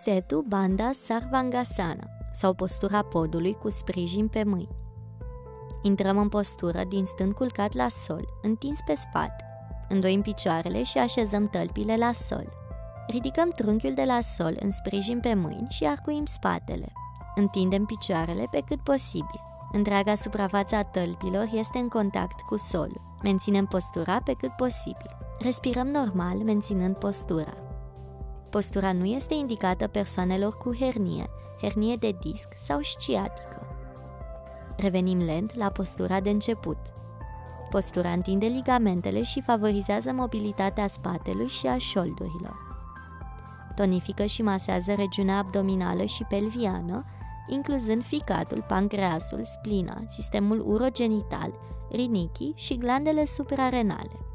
Setu Bandha Sarvangasana sau postura podului cu sprijin pe mâini. Intrăm în postură din stând culcat la sol, întins pe spate. Îndoim picioarele și așezăm tălpile la sol. Ridicăm trunchiul de la sol în sprijin pe mâini și arcuim spatele. Întindem picioarele pe cât posibil. Întreaga suprafață a tălpilor este în contact cu solul. Menținem postura pe cât posibil. Respirăm normal, menținând postura. Postura nu este indicată persoanelor cu hernie de disc sau sciatică. Revenim lent la postura de început. Postura întinde ligamentele și favorizează mobilitatea spatelui și a șoldurilor. Tonifică și masează regiunea abdominală și pelviană, incluzând ficatul, pancreasul, splina, sistemul urogenital, rinichii și glandele suprarenale.